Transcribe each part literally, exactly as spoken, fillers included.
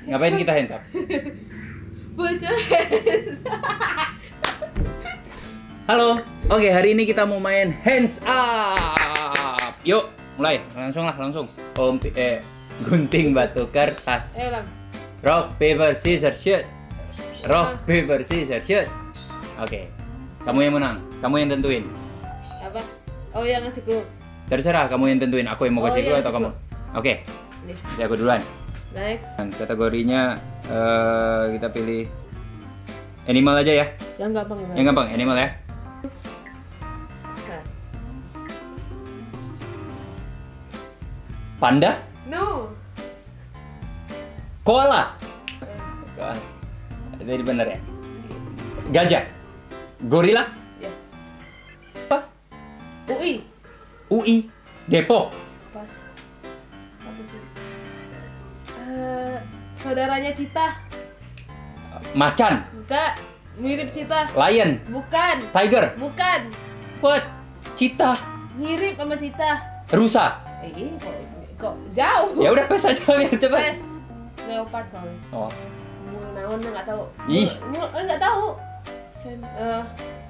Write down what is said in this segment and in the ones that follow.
Ngapain kita hands up? Put your hands up. Halo, oke hari ini kita mau main hands up. Yuk, mulai. Langsung lah, langsung. Om, eh, gunting batu kertas. Ayo lang. Rock paper scissors shoot. Rock paper scissors shoot. Oke, kamu yang menang. Kamu yang tentuin. Apa? Oh yang ngasih clue. Terserah, kamu yang tentuin. Aku yang mau Oh, kasih iya, clue kasih atau kamu? clue. Oke, Nih. ya aku duluan. Next. Dan kategorinya eh, kita pilih animal aja ya. Yang gampang. Yang gampang, animal ya. Nah. Panda, No. koala. Koala. Jadi benar ya. Gajah, gorila, Ya. apa? U I. U I, Depok, Pas. Apa sih? Eh, saudaranya Cita. macan, Enggak. Mirip Cita. lion, Bukan. tiger, Bukan. what? Cheetah, Mirip sama Cita. rusa. Eh, kok, kok jauh. Ya udah pes aja ya coba. Pes. Leopard soalnya. Oh, Mul naon enggak tahu. Ih. Mul enggak tahu. Sen, eh,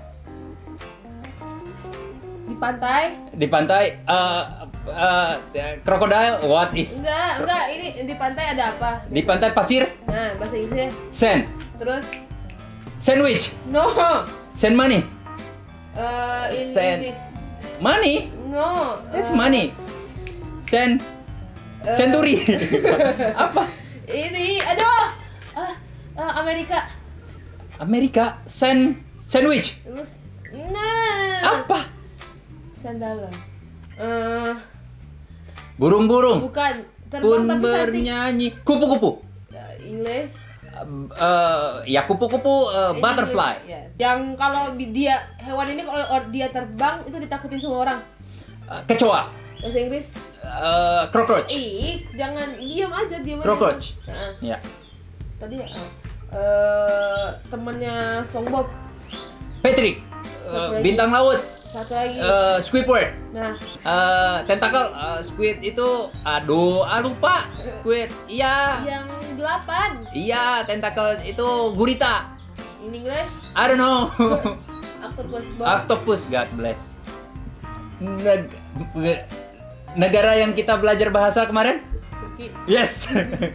di pantai. di pantai eh eh, crocodile, what is? Enggak, enggak, ini di pantai ada apa? Di pantai pasir, Nah, bahasa Inggrisnya. sand, Terus sandwich, no. sand money, Eh, in Sen- English. money, No. that's eh, money, sand, eh, century, apa? Ini, aduh. Ah, ah, Amerika. Amerika, sand, sandwich, Terus nah. apa? Sandalan. Eh, Burung-burung bukan. Terbang pun tapi cantik. bernyanyi, kupu-kupu, Eh, English. eh ya kupu-kupu, eh, In butterfly, English, yes. Yang kalau bi- dia hewan ini kalau or- dia terbang itu ditakutin semua orang. eh, kecoa, Bahasa Inggris. eh, cockroach, Ih, jangan diam aja, diam aja. cockroach, Nah, ya, tadi ya. ah. Eh, temannya SpongeBob. Patrick, Satu eh, lagi. bintang laut, Satu lagi. eh, Squidward, Nah, eh, tentakel, eh, squid itu, aduh, ah lupa, squid, iya, yang delapan. iya, tentakel itu gurita, In English, I don't know, octopus bob. octopus, God bless. Neg- negara yang kita belajar bahasa kemarin? Turki. Yes.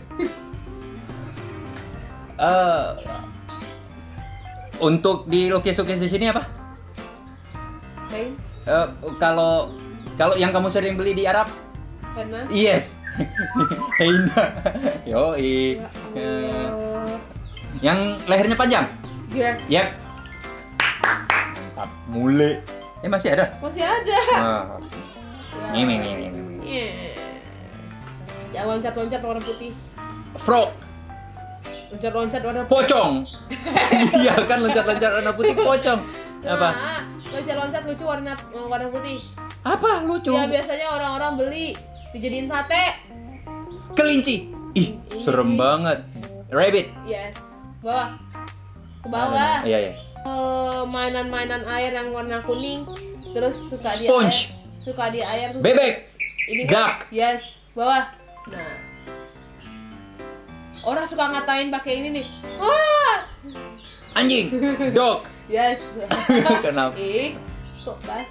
Eh, untuk dilukis-lukis di sini apa? Pain. Eh, kalau kalau yang kamu sering beli di Arab? Henna. Yes. Heina. Yo, i. Ya Allah. Yang lehernya panjang? Giraffe. Yep. Mantap. Mule. Eh masih ada? Masih ada. Ah. Ya. Nih, nih, nih, nih, nih. Yeah. Yang loncat-loncat warna putih. Frog. Loncat-loncat warna putih. Pocong. Iya kan loncat-loncat warna putih pocong. Apa? Nah, loncat-loncat lucu warna warna putih. Apa lucu? Ya biasanya orang-orang beli dijadiin sate. Kelinci. Ih, serem Ih. banget. Rabbit. Yes. Bawah. Ke bawah. Iya, iya. Eh, mainan-mainan air yang warna kuning. Terus suka di Sponge. air. Suka di air tuh. Bebek. Ini Duck. Yes. Bawah. Nah. Orang suka ngatain pakai ini nih. Wah. Anjing. Dog. Yes. Kenapa? Ih, kok pas?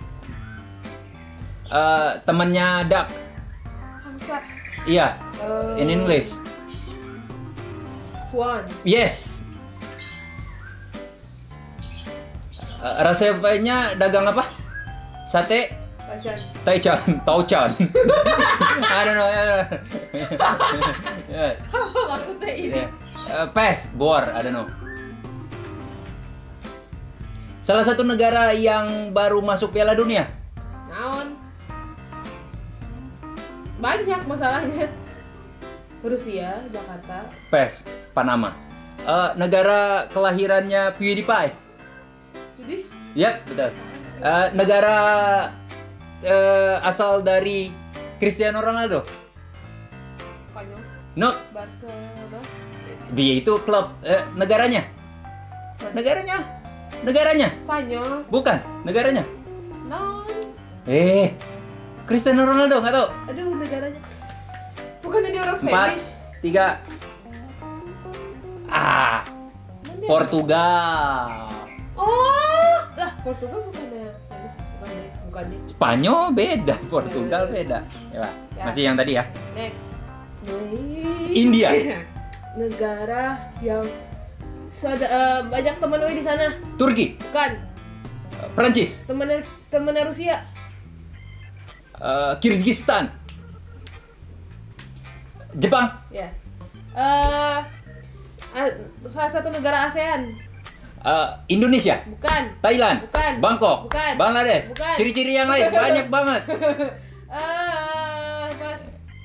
Eh, temannya duck. Angsa. Iya. Eh, In English. Swan. Yes. Uh, resepnya dagang apa? Sate, Pacan. taichan, tauchan. I don't know. I don't know. Yeah. Maksudnya ini. Yeah. Uh, pes, boar, I don't know. Salah satu negara yang baru masuk Piala Dunia. Naon? Banyak masalahnya. Rusia, Jakarta. Pes, Panama. Uh, negara kelahirannya PewDiePie. Swedish. Yap, betul. Uh, negara uh, asal dari Cristiano Ronaldo. Spanyol. No, Barcelona. dia itu klub. Uh, negaranya. Negaranya. Negaranya. Spanyol. Bukan, negaranya. Non. Eh, Cristiano Ronaldo nggak tahu. Aduh, negaranya. Bukannya dia orang Empat, Spanish? tiga, Ah, Mana? Portugal. Oh, lah Portugal bukannya Spanish, bukan deh, bukan deh. Spanyol beda, Portugal beda. Ya, Pak. Ya. Masih yang tadi ya. Next. India. Negara yang soda, eh, banyak teman Ui di sana. Turki. Bukan. Prancis. Temennya temennya Rusia. Eh, Kyrgyzstan. Jepang. Ya. Eh, a- salah satu negara ASEAN. Eh, Indonesia. Bukan. Thailand. Bukan. Bangkok. Bukan. Bangladesh. Bukan. Ciri-ciri yang lain banyak banget. Eh, pas.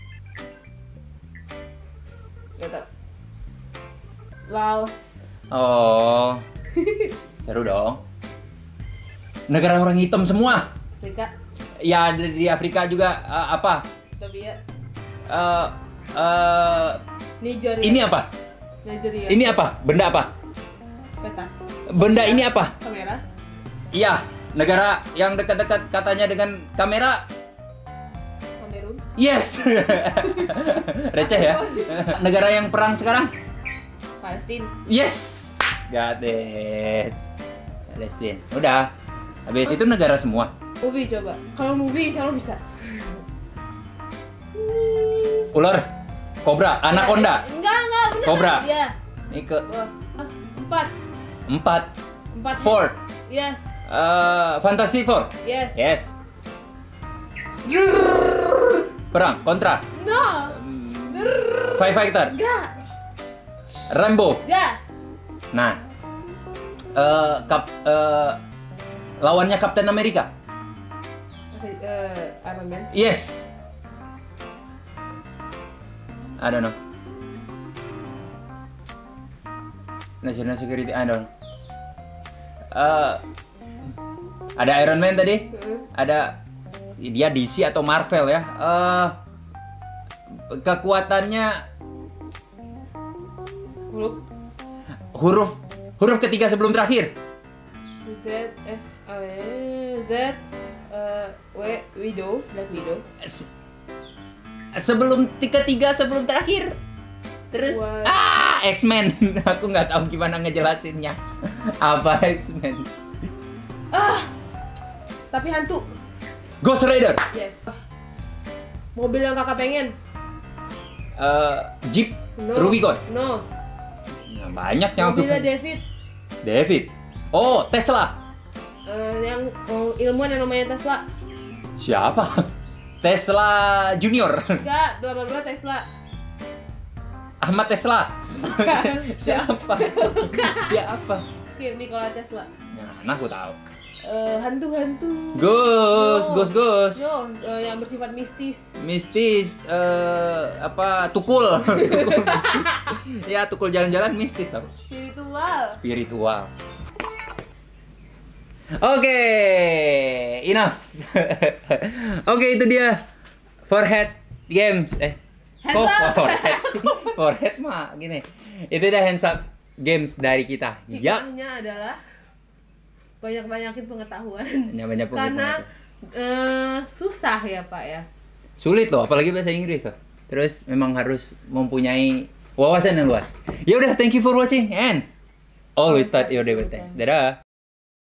Gak tau. Laos. Oh. Seru dong. Negara orang hitam semua. Afrika. Ya di, di Afrika juga eh, apa? Ethiopia. Eh, eh, Nigeria. ini apa? Nigeria. Ini apa? Benda apa? Peta. Benda ini apa? Kamera. Iya, negara yang dekat-dekat katanya dengan kamera. Kamerun. Yes. Receh ya. Negara yang perang sekarang? Palestina. Yes. Got it. Palestine. Udah. Habis itu negara semua. Movie coba. Kalau movie insya Allah bisa. Ular, kobra, anaconda, Enggak, enggak benar. Cobra. Iya. ini ke Wah. Ah, empat. empat, Empat. four, Yes. uh, Fantastic Four. Yes. Yes. Perang, kontra, No. Five Fighter, Enggak. Rambo. Yes. Nah, eh kap, eh, lawannya Captain America. Eh, Iron Man. Yes. I don't know. National Security, I don't know. Eh, ada Iron Man tadi. Heeh. Ada dia D C atau Marvel ya. Eh, kekuatannya Hulk. huruf huruf ketiga sebelum terakhir. Z eh eh, Z eh W Widow, Black Widow. Se- sebelum tiga tiga sebelum terakhir. Terus What? ah X-Men. Aku nggak tahu gimana ngejelasinnya. Apa X-Men? Tapi hantu. Ghost Rider. Yes. Mobil yang kakak pengen. Eh, Jeep No. Rubicon. No. Nah, banyak yang aku Mobilnya David. David. Oh, Tesla. Eh, yang oh, ilmuwan yang namanya Tesla. Siapa? Tesla Junior. Enggak, bla bla bla Tesla. Ahmad Tesla. Siapa? Siapa? Skip Nikola Tesla. Nah, aku tahu. Eh, hantu-hantu. Ghost, No. ghost, ghost. No, eh, yang bersifat mistis. Mistis, eh apa tukul, tukul mistis. Ya tukul jalan-jalan mistis tau. Spiritual. Spiritual. Oke, enough. Oke, itu dia forehead games. Eh, Hands kok up. forehead sih? Forehead mah gini. Itu dia hands up games dari kita. Ya, Hikmahnya adalah banyak-banyakin pengetahuan. hanya banyak Karena eh, susah ya Pak ya. sulit loh, apalagi bahasa Inggris loh. Terus memang harus mempunyai wawasan yang luas. Ya udah, thank you for watching and always start your day with thanks. Dadah.